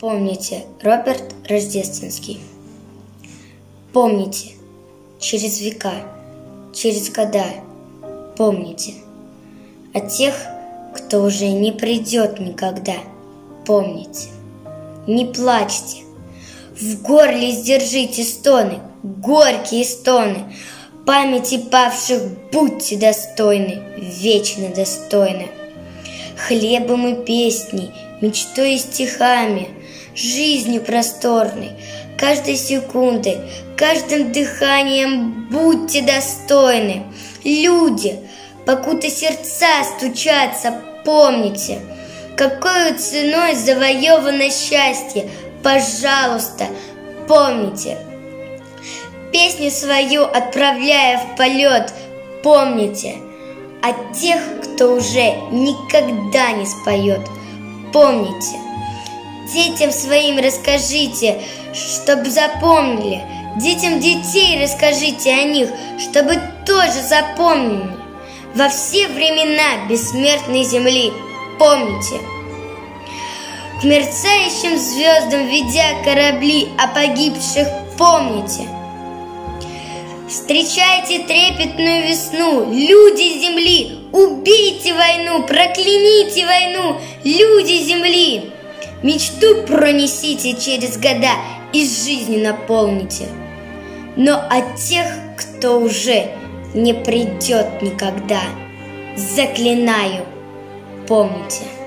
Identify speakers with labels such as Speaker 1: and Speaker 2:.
Speaker 1: Помните, Роберт Рождественский. Помните, через века, через года, помните о тех, кто уже не придет никогда. Помните, не плачьте, в горле сдержите стоны, горькие стоны. Памяти павших будьте достойны, вечно достойны. Хлебом и песней, мечтой и стихами, жизнью просторной, каждой секундой, каждым дыханием будьте достойны. Люди, покуда сердца стучатся, помните, какой ценой завоевано счастье. Пожалуйста, помните. Песню свою отправляя в полет, помните о тех, кто уже никогда не споет. Помните, детям своим расскажите, чтоб запомнили. Детям детей расскажите о них, чтобы тоже запомнили. Во все времена бессмертной земли помните. К мерцающим звездам ведя корабли, о погибших помните. Встречайте трепетную весну, люди земли, убейте войну, прокляните войну, люди земли. Мечту пронесите через года и жизни наполните. Но от тех, кто уже не придет никогда, заклинаю, помните.